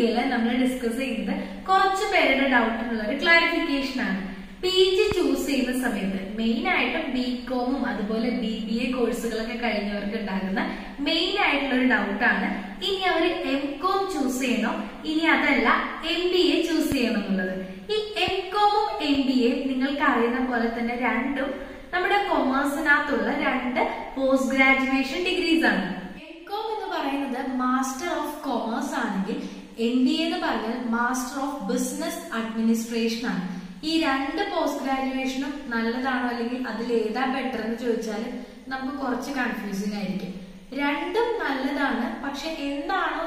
വീഡിയോയിൽ നമ്മൾ ഡിസ്കസ് ചെയ്യുന്നത് കുറച്ച് പേരുടെ ഡൗട്ടിനുള്ള ഒരു ക്ലാരിഫിക്കേഷൻ ആണ്. PG ചൂസ് ചെയ്യുന്ന സമയത്ത് മെയിൻ ആയിട്ടും ബികോമും അതുപോലെ BBA കോഴ്സുകളൊക്കെ കഴിഞ്ഞവർക്ക് ഉണ്ടാകുന്ന മെയിൻ ആയിട്ടുള്ള ഒരു ഡൗട്ടാണ്, ഇനി അവർ Mcom ചൂസ് ചെയ്യണോ ഇനി അതല്ല MBA ചൂസ് ചെയ്യണം എന്നുള്ളത്. ഈ Mcomഉം MBA നിങ്ങൾക്ക് അറിയുന്ന പോലെ തന്നെ രണ്ടും നമ്മുടെ കൊമേഴ്സിനകത്തുള്ള രണ്ട് പോസ്റ്റ് ഗ്രാജുവേഷൻ ഡിഗ്രീസ് ആണ്. Mcom എന്ന് പറയുന്നത് മാസ്റ്റർ ഓഫ് കൊമേഴ്സ് ആണെങ്കിൽ MBA എന്ന് പറഞ്ഞാൽ മാസ്റ്റർ ഓഫ് ബിസിനസ് അഡ്മിനിസ്ട്രേഷൻ ആണ്. ഈ രണ്ട് പോസ്റ്റ് ഗ്രാജുവേഷനും നല്ലതാണോ അല്ലെങ്കിൽ അതിൽ ഏതാ ബെറ്റർ എന്ന് ചോദിച്ചാൽ നമുക്ക് കുറച്ച് കൺഫ്യൂസിങ് ആയിരിക്കും. രണ്ടും നല്ലതാണ്, പക്ഷെ എന്താണോ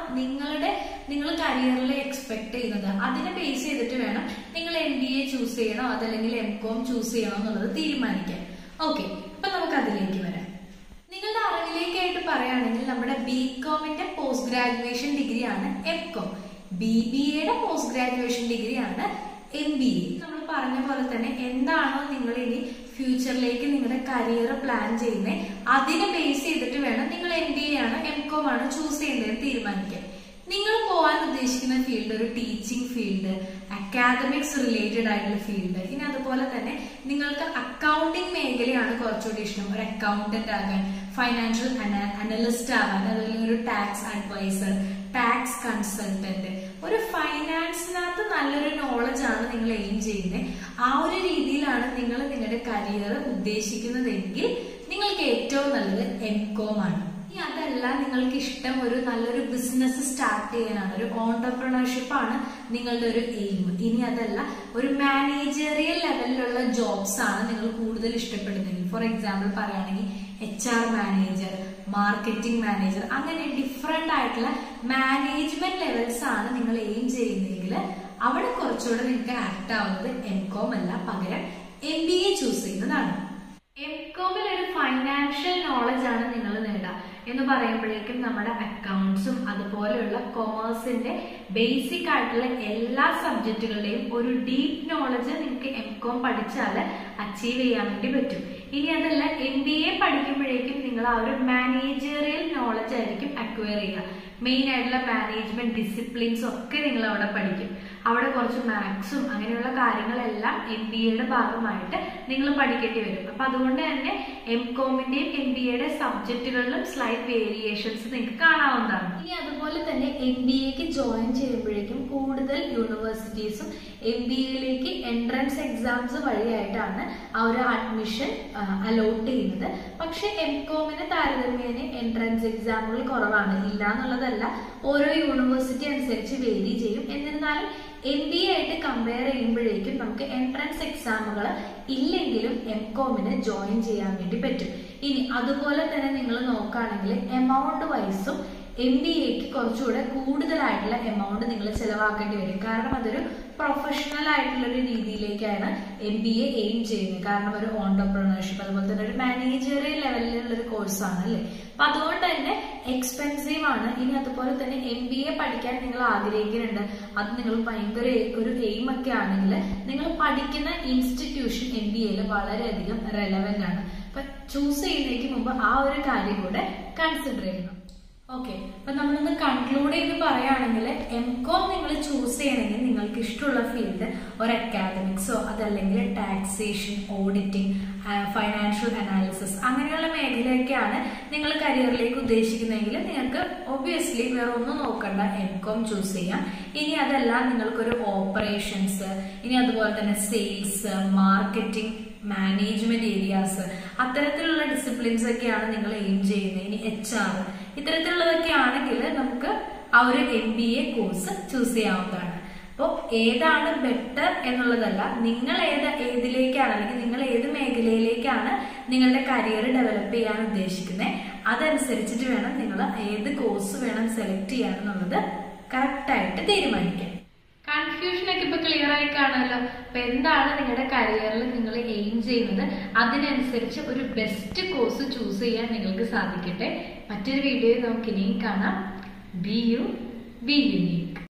നിങ്ങൾ കരിയറിൽ എക്സ്പെക്ട് ചെയ്യുന്നത് അതിനെ ബേസ് ചെയ്തിട്ട് വേണം നിങ്ങൾ MBA ചൂസ് ചെയ്യണോ അതല്ലെങ്കിൽ Mcom ചൂസ് ചെയ്യണോ എന്നുള്ളത് തീരുമാനിക്കാൻ. ഓക്കെ, അപ്പൊ നമുക്ക് അതിലേക്ക് വരാം. നിങ്ങളുടെ അറിവിലേക്കായിട്ട് പറയുകയാണെങ്കിൽ നമ്മുടെ ബികോമിന്റെ പോസ്റ്റ് ഗ്രാജുവേഷൻ ഡിഗ്രിയാണ് Mcom, BBAയുടെ പോസ്റ്റ് ഗ്രാജുവേഷൻ ഡിഗ്രിയാണ് MBA. നമ്മൾ പറഞ്ഞ പോലെ തന്നെ എന്താണോ നിങ്ങൾ ഇനി ഫ്യൂച്ചറിലേക്ക് നിങ്ങളുടെ കരിയർ പ്ലാൻ ചെയ്യുന്നത് അതിനെ ബേസ് ചെയ്തിട്ട് വേണം നിങ്ങൾ MBA ആണോ Mcom ആണോ ചൂസ് ചെയ്യേണ്ടതെന്ന് തീരുമാനിക്കാൻ. നിങ്ങൾ പോകാൻ ഉദ്ദേശിക്കുന്ന ഫീൽഡ് ഒരു ടീച്ചിങ് ഫീൽഡ്, അക്കാദമിക്സ് റിലേറ്റഡ് ആയിട്ടുള്ള ഫീൽഡ്, ഇനി അതുപോലെ തന്നെ നിങ്ങൾക്ക് അക്കൗണ്ടിങ് മേഖലയാണ് കുറച്ചുകൂടി ഇഷ്ടം, ഒരു അക്കൗണ്ടന്റ് ആകാൻ, ഫൈനാൻഷ്യൽ അനലിസ്റ്റ് ആകാൻ, അതല്ലെങ്കിൽ ഒരു ടാക്സ് അഡ്വൈസർ, ടാക്സ് കൺസൾട്ടന്റ്, ഒരു ഫൈനാൻസിനകത്ത് നല്ലൊരു നോളജ് ആണ് നിങ്ങൾ എയിം ചെയ്യുന്നത്, ആ ഒരു രീതിയിലാണ് നിങ്ങൾ നിങ്ങളുടെ കരിയർ ഉദ്ദേശിക്കുന്നതെങ്കിൽ നിങ്ങൾക്ക് ഏറ്റവും നല്ലത് Mcom ആണ്. ഇനി അതല്ല നിങ്ങൾക്ക് ഇഷ്ടം ഒരു നല്ലൊരു ബിസിനസ് സ്റ്റാർട്ട് ചെയ്യാനാണ്, ഒരു ഓൺടർപ്രണർഷിപ്പ് ആണ് നിങ്ങളുടെ ഒരു എയിം, ഇനി അതല്ല ഒരു മാനേജറിയൽ ലെവലിലുള്ള ജോബ്സ് ആണ് നിങ്ങൾ കൂടുതൽ ഇഷ്ടപ്പെടുന്നതെങ്കിൽ, ഫോർ എക്സാമ്പിൾ പറയുകയാണെങ്കിൽ HR മാനേജർ, മാർക്കറ്റിംഗ് മാനേജർ, അങ്ങനെ ഡിഫറെന്റ് ആയിട്ടുള്ള മാനേജ്മെന്റ് ലെവൽസ് ആണ് നിങ്ങൾ എയിം ചെയ്യുന്നതെങ്കിൽ അവിടെ കുറച്ചുകൂടെ നിങ്ങൾക്ക് ആക്ട് ആവുന്നത് Mcom അല്ല, പകരം MBA ചൂസ് ചെയ്യുന്നതാണ്. Mcomൽ ഒരു ഫൈനാൻഷ്യൽ നോളജ് ആണ് നിങ്ങൾ നേടുക എന്ന് പറയുമ്പോഴേക്കും നമ്മുടെ അക്കൗണ്ട്സും അതുപോലെയുള്ള കൊമേഴ്സിന്റെ ബേസിക് ആയിട്ടുള്ള എല്ലാ സബ്ജക്റ്റുകളുടെയും ഒരു ഡീപ്പ് നോളജ് നിങ്ങൾക്ക് Mcom പഠിച്ചാൽ അച്ചീവ് ചെയ്യാൻ വേണ്ടി പറ്റും. ഇനി അതല്ല MBA പഠിക്കുമ്പോഴേക്കും നിങ്ങൾ ആ ഒരു മാനേജറിയൽ നോളജ് ആയിരിക്കും അക്വയർ ചെയ്യുക. മെയിൻ ആയിട്ടുള്ള മാനേജ്മെന്റ് ഡിസിപ്ലിൻസ് ഒക്കെ നിങ്ങൾ അവിടെ പഠിക്കും. അവിടെ കുറച്ച് മാത്സും അങ്ങനെയുള്ള കാര്യങ്ങളെല്ലാം MBAയുടെ ഭാഗമായിട്ട് നിങ്ങൾ പഠിക്കേണ്ടി വരും. അപ്പൊ അതുകൊണ്ട് തന്നെ Mcomന്റെയും MBAയുടെ സബ്ജക്റ്റുകളിലും സ്ലൈറ്റ് വേരിയേഷൻസ് നിങ്ങൾക്ക് കാണാവുന്നതാണ്. ഇനി അതുപോലെ തന്നെ MBAക്ക് ജോയിൻ ചെയ്യുമ്പോഴേക്കും കൂടുതൽ യൂണിവേഴ്സിറ്റീസും MBAയിലേക്ക് എൻട്രൻസ് എക്സാംസ് വഴിയായിട്ടാണ് ആ ഒരു അഡ്മിഷൻ അലോട്ട് ചെയ്യുന്നത്. പക്ഷെ Mcomന് താരതമ്യേന എൻട്രൻസ് എക്സാമുകൾ കുറവാണ്, ഇല്ല എന്നുള്ളതല്ല, ഓരോ യൂണിവേഴ്സിറ്റി അനുസരിച്ച് വേരി ചെയ്യും. എന്നിരുന്നാലും MBA ആയിട്ട് കമ്പയർ ചെയ്യുമ്പോഴേക്കും നമുക്ക് എൻട്രൻസ് എക്സാമുകൾ ഇല്ലെങ്കിലും Mcomന് ജോയിൻ ചെയ്യാൻ വേണ്ടി പറ്റും. ഇനി അതുപോലെ തന്നെ നിങ്ങൾ നോക്കുകയാണെങ്കിൽ എമൗണ്ട് വൈസും MBAക്ക് കുറച്ചുകൂടെ കൂടുതലായിട്ടുള്ള എമൗണ്ട് നിങ്ങൾ ചെലവാക്കേണ്ടി വരും. കാരണം അതൊരു പ്രൊഫഷണൽ ആയിട്ടുള്ള ഒരു രീതിയിലേക്കാണ് MBA എയിം ചെയ്യുന്നത്. കാരണം ഒരു ഓൺടർപ്രണർഷിപ്പ് അതുപോലെ തന്നെ ഒരു മാനേജറിയൽ ലെവലിലുള്ള ഒരു കോഴ്സാണ് അല്ലേ. അപ്പൊ അതുകൊണ്ട് തന്നെ എക്സ്പെൻസീവ് ആണ്. ഇനി അതുപോലെ തന്നെ MBA പഠിക്കാൻ നിങ്ങൾ ആഗ്രഹിക്കുന്നുണ്ട്, അത് നിങ്ങൾ ഭയങ്കര ഒരു എയിം ഒക്കെ ആണെങ്കിൽ നിങ്ങൾ പഠിക്കുന്ന ഇൻസ്റ്റിറ്റ്യൂഷൻ MBAയിൽ വളരെയധികം റെലവെന്റ് ആണ്. അപ്പൊ ചൂസ് ചെയ്യുന്നതിന് മുമ്പ് ആ ഒരു കാര്യം കൂടെ കൺസിഡർ ചെയ്യണം. ഓക്കെ, അപ്പൊ നമ്മളൊന്ന് കൺക്ലൂഡ് ചെയ്ത് പറയുകയാണെങ്കിൽ Mcom നിങ്ങൾ ചൂസ് ചെയ്യണമെങ്കിൽ നിങ്ങൾക്ക് ഇഷ്ടമുള്ള ഫീൽഡ് ഒരു അക്കാദമിക്സോ അതല്ലെങ്കിൽ ടാക്സേഷൻ, ഓഡിറ്റിംഗ്, ഫൈനാൻഷ്യൽ അനാലിസിസ് അങ്ങനെയുള്ള മേഖലയൊക്കെയാണ് നിങ്ങൾ കരിയറിലേക്ക് ഉദ്ദേശിക്കുന്നതെങ്കിൽ നിങ്ങൾക്ക് ഒബ്വിയസ്ലി വേറെ ഒന്നും നോക്കണ്ട, Mcom ചൂസ് ചെയ്യാം. ഇനി അതല്ല നിങ്ങൾക്കൊരു ഓപ്പറേഷൻസ്, ഇനി അതുപോലെ തന്നെ സെയിൽസ്, മാർക്കറ്റിംഗ്, മാനേജ്മെന്റ് ഏരിയാസ്, അത്തരത്തിലുള്ള ഡിസിപ്ലിൻസ് ഒക്കെയാണ് നിങ്ങൾ എയിം ചെയ്യുന്നത്, ഇനി HR ഇത്തരത്തിലുള്ളതൊക്കെ ആണെങ്കിൽ നമുക്ക് ആ ഒരു MBA കോഴ്സ് ചൂസ് ചെയ്യാവുന്നതാണ്. അപ്പോൾ ഏതാണ് ബെറ്റർ എന്നുള്ളതല്ല, നിങ്ങൾ ഏതിലേക്കാണ് അല്ലെങ്കിൽ നിങ്ങൾ ഏത് മേഖലയിലേക്കാണ് നിങ്ങളുടെ കരിയർ ഡെവലപ്പ് ചെയ്യാൻ ഉദ്ദേശിക്കുന്നത് അതനുസരിച്ചിട്ട് വേണം നിങ്ങൾ ഏത് കോഴ്സ് വേണം സെലക്ട് ചെയ്യാനെന്നുള്ളത് കറക്റ്റായിട്ട് തീരുമാനിക്കാൻ. കൺഫ്യൂഷൻ ഒക്കെ ഇപ്പൊ ക്ലിയർ ആയി കാണുമല്ലോ. അപ്പൊ എന്താണ് നിങ്ങളുടെ കരിയറിൽ നിങ്ങൾ എയിം ചെയ്യുന്നത് അതിനനുസരിച്ച് ഒരു ബെസ്റ്റ് കോഴ്സ് ചൂസ് ചെയ്യാൻ നിങ്ങൾക്ക് സാധിക്കട്ടെ. മറ്റൊരു വീഡിയോയിൽ നമുക്ക് ഇനിയും കാണാം. Be you, be unique.